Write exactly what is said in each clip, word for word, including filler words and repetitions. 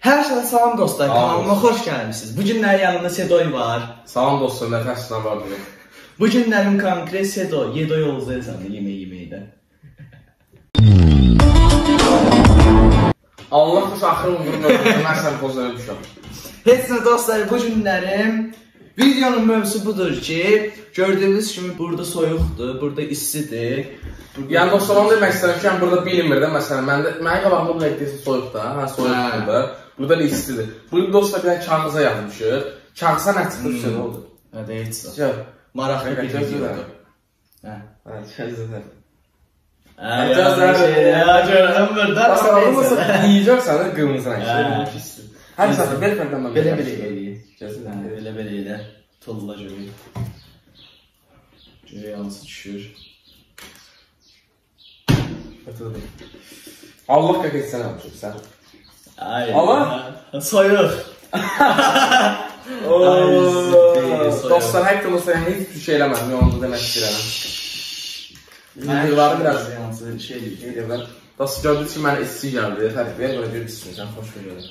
Hər şeyə salam dostlar, kanalıma xoş gəlmişsiniz. Bu günlər yanımda Sedoy var. Salam dostlar, nəfəsindən var bunu. Bu günlərim konkret Sedoy, Yedoy olacaqsan da yemək yeməkdə. Allah xoş axırı umurumda, mən sən pozaya düşəm. Heç nə dostlar, bu günlərim videonun mövzusu budur ki, gördüyünüz kimi burada soyuqdur, burada istidir. Yəni dostlar, onu demək istəyirəm ki, burada bilinmir də, məsələn, mənə qabaqda bu nəqdəsi soyuqda, hə, soyuqdur. Burada da istidir. Burada dostlar bir dənə kağıza yazmışıq. Kağıza nə çıxdı, bir şey oldu. Hə, deyil çıxdı. Maraqlı bir videodur. Hə, hə, çəzədən. Hə, görürəm burada. Məsələn, olmasa yiyəcəksən, qırmızı rəngli. Hər səfər, belə fərqdən mən belə-belə eləyir. Belə-belə elə. Tulla görür. Görür, yansı düşür. Allah qəqət sən yapmışıq, sən. Allah? Soyuq. Dostlar, həqiqdə dostlar, heç bir şey eləmədim, yolunda demək istəyirəm. Videoları biraz yansı şey deyir. Dostlar, gördüyünüz ki, mənə isti gəldi, fərq ver, böyle bir isti, sən xoş görürəm.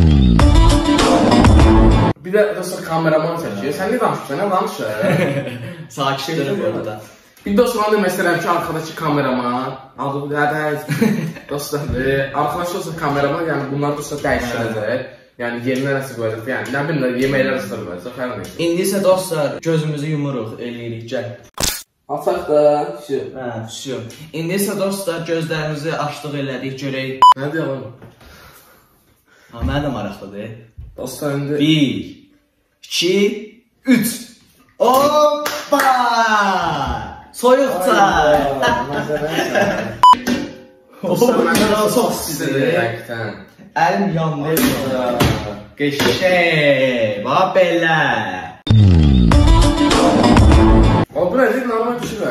Bir də dostlar, kameraman çəkir, sən ne danışırsan, ne danışır? Sakitdir burada. Bir dostlar, onu demək istəyirəm ki, arkadakı kameraman, adı bu qədər, dostlar, arkadaşı olsa kameraman, yəni bunlar dostlar dəyişiləcək. Yəni yerinə nəsə qoyacaq, yəni nə bilmə, yeməklər ısıdır qoyacaq, hər neysə. İndi isə dostlar, gözümüzü yumuruq, eləyirik, gəl. Açaq da, şu. Hə, şu. İndi isə dostlar, gözlərimizi açdıq elədik, görək. Nə deyəlim? Ha, mənə də maraqlıdır. Dostlar, indi... Bir, iki, üç. Hoppa! Soyuq çay! Dostlar, mənə çox istədir, həqiqdən. Əlim yandı. Qəşəng, bax belə. O, bu nədir, normal düşürəm.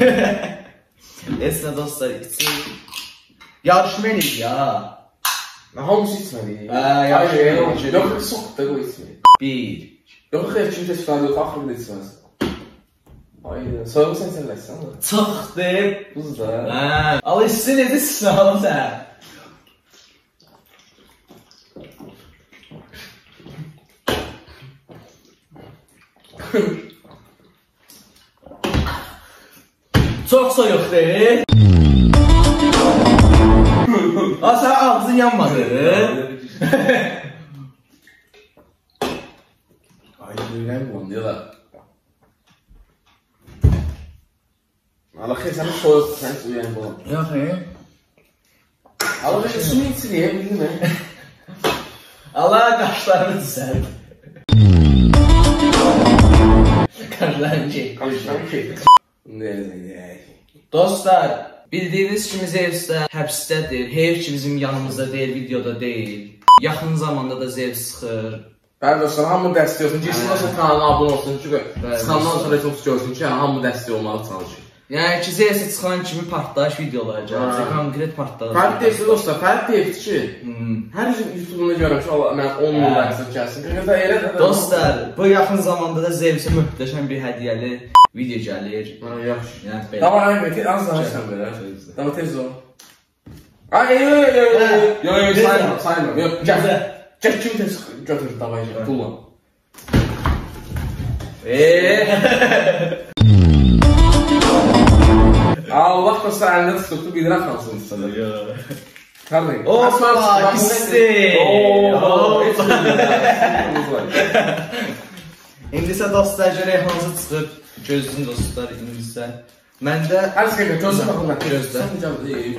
Esna dostlar, içsin. Yarışma eləyik ya. Hamısı içmədik. Hə, yarışma eləyik. Yox, soxud da qoy içmədik. Bir. Yox, xeyr, kimsə çıxardı yox, axırı da içməz. Ayda, soyuq sən sənləşsən mi? Çıxdır. Buz da. Hə, al içsin edirsin, al sən. Çox soyuqdur. Aa, sən ağzın yanmadı. Ay, böylən bulandılar. Allah xeyr, sən soyuq, sən uyən bulan. Yox, he? Allah xeyr, su içsin deyə, bildin mi? Allah qaşlarını düzəld. Qaşlarını çək. Qaşlarını çək. Dostlar, bildiyiniz kimi Zevs'də həbsdədir. Heyf ki bizim yanımızda deyil, videoda deyil. Yaxın zamanda da Zevs çıxır. Bəli dostlar, hamı dəstək olsun. Girsin olsun, kanalına abunə olsun. Çünki çıxandan sonra çox görsün ki, hamı dəstək olmalı çalışır. Yəni ki, Zevs'e çıxan kimi partlayış videolar gələcək. Konkret partlayış. Fərq deyilsin dostlar, fərq deyilsin ki, hər gün YouTube'unda görürəm ki, mən on min like gəlsin. Dostlar, bu yaxın zamanda da Zevs'e möhtəşəm bir hədiyyəli video gəlir. Yaxşı. Yəni belə. Tamam, ayın, az daha sən belə. Tamam, tez ol. Ay, yox, yox, yox, yox, yox, saymam, saymam, yox, gəl, gəl, kimi tez götür, davayca, tulla. Eee? Allah dostlar, əlində tutuqdu, bilirəm hansını istədir. Yox. Qarlayın. Hoppa, isti. İndi isə dostlar, görək hansı çıxır. Gözün dostlar, indi isə. Məndə... Hər sıqı, gözün baxın, mən gözlə. Sən necəm,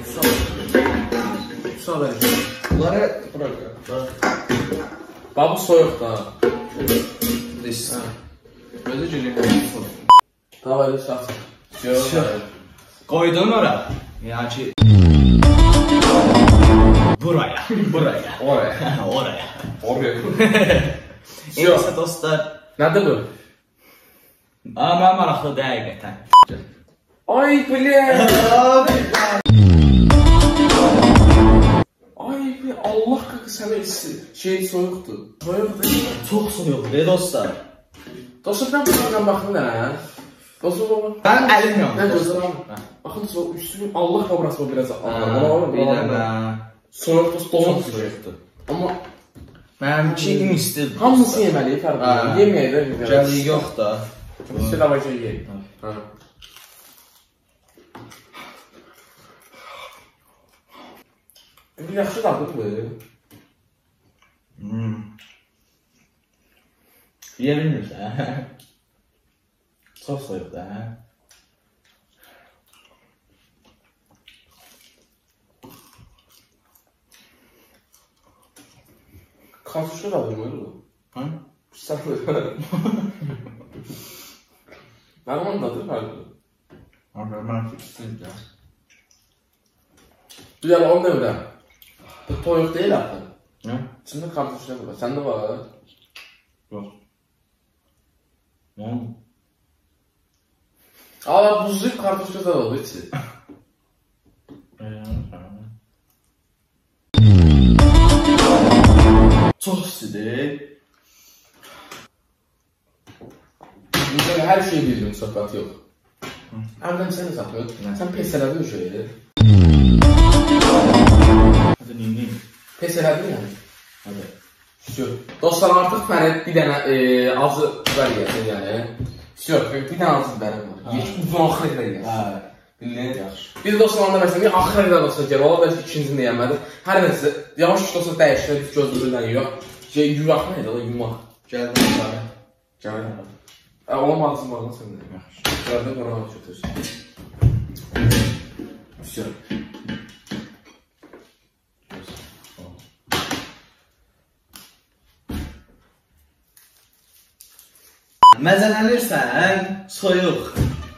kusura verin. Bunları bırak. Bax, bu soyuq da. İsti. Gözü görək. Davay, lütfen. Yox. Qoydun ora. Yəni ki... Buraya, buraya. Oraya. Oraya. Oraya. İndi isə dostlar... Nədir bu? Aa, mən maraqlıdır həqiqətən. Ay, bilən! Ay, bilən, Allah qaqı sənə şey soyuqdur. Soyuqdur. Çox soyuqdur, dostlar. Dostlar, mən buradan baxın nə? Dostlar, baba. Mən əlim yandı. Nə dostlar? Baxın, üstünü Allah qabrası o biraz. Bir dənə. Soyuq dost, dost soyuqdur. Amma Mənimki instant. Hamısı yeməliyik, fərqli. Yeməyək də. Gəliyi yox da. İşte lavaca yeyək. Bir yaxşı dadlıdır. Yeyə bilmirsən? Çox soyuq da, hə? Kartuşa dadır mı bu? Hə? Səhvə. Mənim onu dadır fərqli. Amma mən fikirsiz də. Güzel, onu demirəm. Bu toyuq deyil axı. Nə? İçində kartuşa var. Səndə var? Yox. Nə oldu? Aa, buzluyub kartuşa da oldu içi. Çox istidir. Mesela her şeyi bildim, söhbət yox. Əmrəm səni satmıyor. Sən pes elədin mi şeyi? Hadi neyim? Pes elədin yani. Hadi. Şu. Dostlar artıq mənə bir dənə e, azı biber gəlsin yəni. Şu, bir dənə azı biberim var. Yeş uzun axıra qədər gəlsin. Hə. Bildin? Yaxşı. Biz dostlarla məsələn bir axıra qədər dostlar gəl. Valla bəlkə ikincini də yemədim. Hər nəsə yavaş dostlar dəyişir, biz gözümüzdən yox. Şey yumaq nə idi o yumaq. Gəldim sana. Gəldim. Ə, ona ağzım bağlı sən də. Yaxşı. Gəldim bana götürsün. Şu. Məzələnirsən, soyuq.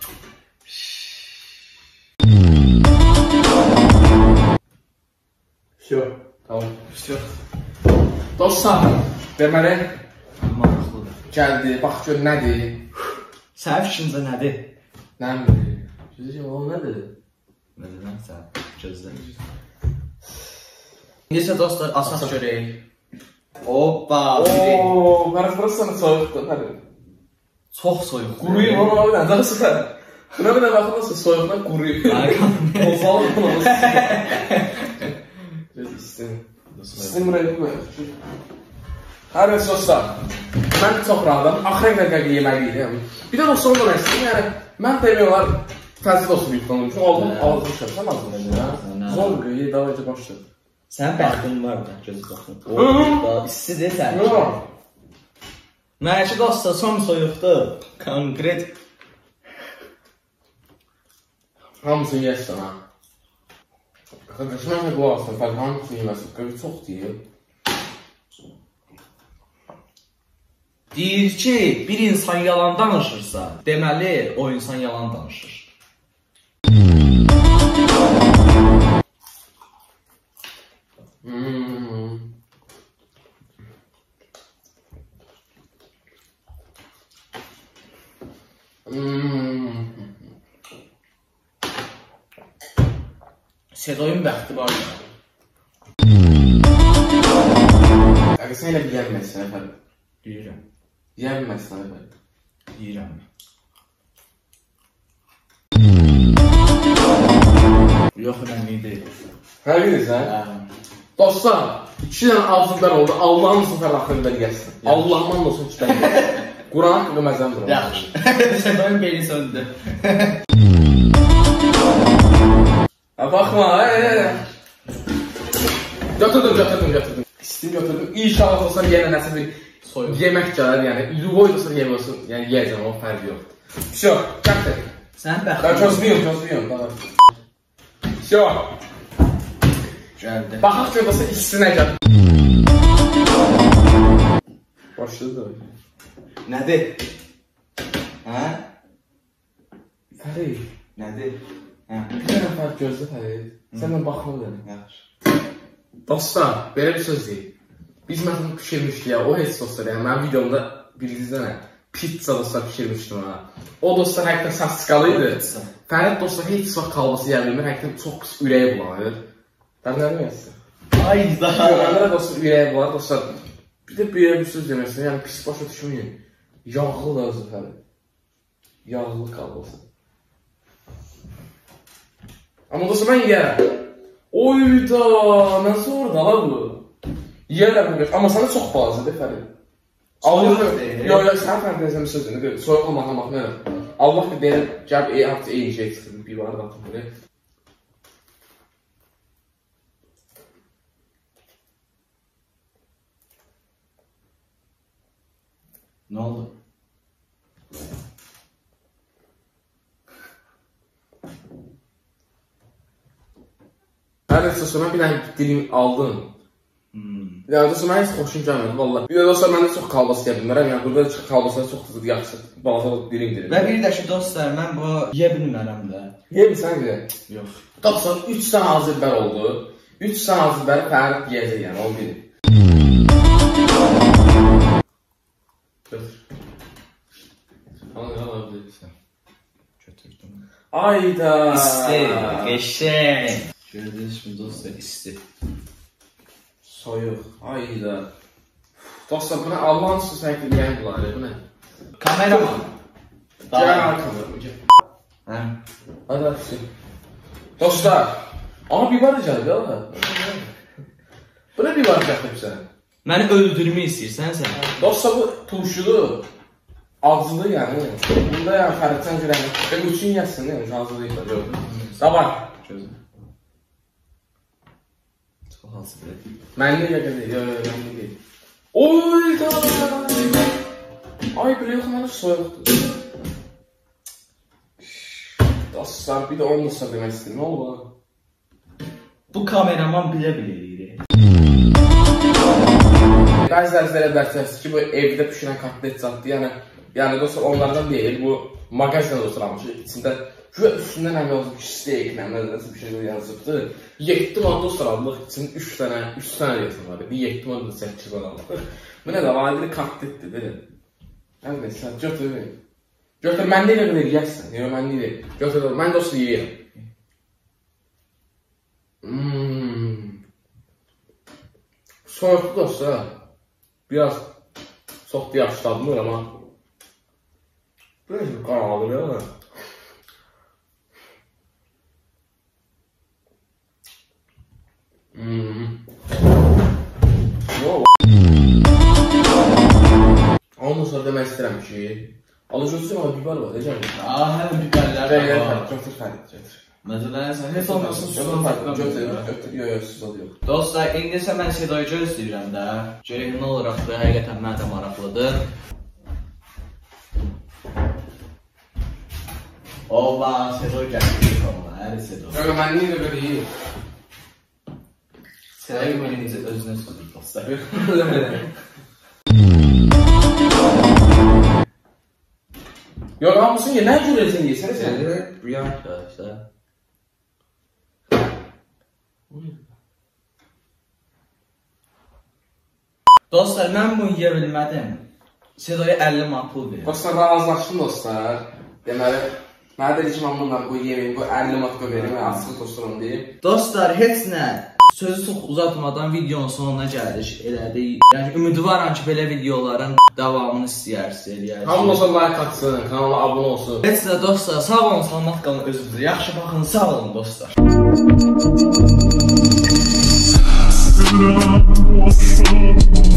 Şu. Tamam. Şu. Dostlar, deməli Maraqlıdır. gəldi, bax gör nədir? Sənin fikrincə nədir? Nədir? Güzəcəm, o nədir? Məzələnsən, gözlə. İndi dostlar, asas görək. Hoppa! Ooo, mən burasını soyuqdur, nədir? Çox soyuq. Quruyum onu abi, nədir sən? Buna bir də baxın nasıl soyuqdan quruyum. Bozalım bunu. İstim. İstim buraya qoyaq. Hər bir dostlar, mən çox rahatam. Axıra qədər qəqə yeməliydim. Bir də dostlar ondan əsdim, yəni mən demək olar təzid olsun yüklanım. Çünki aldım, almışam. Sən aldın. Zor qıyı, davacı başladı. Sənin bəxtin var da, göz baxın. O, istidir sən. Yox. Mənəki dostlar, son soyuqdur. Konkret. Hamısını yesən ha. Qardaşım, mən qulaq asın, fərq hamısını yeməsin. Qırı çox deyil. Deyir ki, bir insan yalan danışırsa, deməli, o insan yalan danışır. Hmm. Hmm. Sedoyun bəxti var ya. Əgər sən elə bir yenməzsən əfərim. Deyirəm. Yenməzsən əfərim. Deyirəm. Yox, mən deyil. Hə, bilirsən? Dostlar, iki dənə avzundan oldu. Allah'ın sıfır axırında gəlsin. Allah'ın olsun iki dənə gəlsin. Quran haqqında məzəm durur. Yaxşı. Sedoyun beyni söndü. Baxma, eee. Götürdüm, götürdüm, götürdüm. İstim götürdüm. İnşallah olsa yenə nəsə bir soyuq yemək gələr, yəni yuvoy olsa yemək olsun, yəni yiyəcəm, o fərqi yoxdur. Всё, gətir. Sən Ben bəxtin. gözlüyüm, gözlüyüm. Всё. Gəldi. Baxaq görəsə istisinə gəl. Başladı da. Nədir? Hə? Fərid. Nədir? Hə. Bir dənə fərq gözlə Fərid. Səndən baxma verin. Yaxşı. Dostlar, belə bir söz deyil. Biz məsələn pişirmişdik ya, o heç dostlar, yəni mənim videomda bildiyinizdə nə? Pizza dostlar pişirmişdim ha. O dostlar həqiqətən sastiqalı idi. Fərid dostlar heç vaxt kalbası yemir, həqiqətən çox pis ürəyi bulanır. Sən nə deməksin? Ayda. Görənlərə dostlar ürəyi bulanır, dostlar. Bir də bir bir söz deməksin, yəni pis başa düşməyin. Yağlı da özü Fərid. Yağlı kalbası. Amma dostlar mən yiyərəm. Oyda, nasıl orada la bu? Yiyərlər bunu, amma sana çox balacadır Fərid. Allah yox, yox, sən fərqləsən sözünü, soyuq olmaq olmaq nə? Allah bir deyir, gəl ey artıq eyni şey çıxır, bir var da atım bunu. Ne oldu? Hər nəsə sonra bir dənə dilim aldım. Ya dostum, mən heç xoşum gəlmədi, valla. Bir də dostlar, mən də çox kalbas yeyə bilmərəm, yəni burada çıx kalbaslar çox tızıdır, yaxşı, balaca dilim dilim. Və bir də ki, dostlar, mən bu yeyə bilmərəm də. Yeyə bilsən ki? Yox. Dostlar, üç sənə azibər oldu. üç sənə azibər Fərid yiyəcək, yəni, o bilir. Götür. Ana, ala bilirsən. Götürdüm. Ayda. İsti, qəşəng. Gördünüz mü dostlar, isti. Soyuq, ayda. Dostlar, buna Allah'ın su səhvliyən bunları, bu nə? Kameraman. Gəl kameraman, gəl. Hə? Hadi, hadi. Dostlar, ama bir var ricadır ya. Bu ne bir var ricadır sən? Məni öldürmək istəyirsən sən? Dostlar, bu turşulu, ağzılı yani. Bunda yani Fəridsən görəmək. Və üçün yazsın, değil mi? Ağzılı yıxlar, yox. Davay. Gözüm. Çox alsı belə. Mənli ilə qədər, yox, yox, mənli deyil. Oy, da. Ay, belə yox, mənə soyuqdur. Dostlar, bir də onu da demək istəyir, nə oldu? Bu kameraman bilə-bilə eləyir. Bəziləri belə bərsəz ki, bu evdə pişirən kotlet zaddır, yəni, yəni dostlar, onlardan deyil, bu mağazdan dostlar almışıq, içində güya üstündən həm yazıb ki, steak, nəsə bir şey yazıbdır. yeddi man dostlar aldıq, içində üç dənə, üç dənə yazım var, bir yeddi man səkkiz man aldıq. Bu nə də, validir kotletdir, deyil. Həm də, sən götür, götür, mən deyil qədər yiyəsən, yox, mən deyil, götür, mən dostlar yiyəyəm. Soyuqlu dostlar, biraz çox da yaxşıladmır, amma biraz qaralıdır ya. Ondan sonra demək istəyirəm ki, alıcısı var, biber var, necə mi? Aa, həm biberlər var. Götür, Fərid, götür. Məsələn, heç olmasın, susuz Götür, götür, götür, yox, yox, susuz yox. Dostlar, indi isə mən Sedoyu gözləyirəm də. Görək nə olaraq da, həqiqətən mənə də maraqlıdır. Oba, Sedoy gətirir ona, əri Sedoy. Yox, mən niyə belə yiyir? Sedoy mənə necə özünə sözür, dostlar. Yox, hamısın ya, nə görəcəksən yiyirsən sən? Bu yan arkadaşlar. Dostlar, mən bunu yiyə bilmədim. Sedoya əlli man pul verir. Dostlar, razılaşdım dostlar. Deməli, mənə dedi ki, mən bundan bu yemeği, bu əlli man pul verim, mən asılı dostlarım deyib. Dostlar, heç nə. Sözü çox uzatmadan videonun sonuna gəldik, elədik. Yəni, ümidvaram ki, belə videoların davamını istəyirsiniz, eləyərsiniz. Hamı olsa like atsın, kanala abunə olsun. Heç nə dostlar, sağ olun, salamat qalın özünüzə. Yaxşı baxın, sağ olun dostlar. Sıra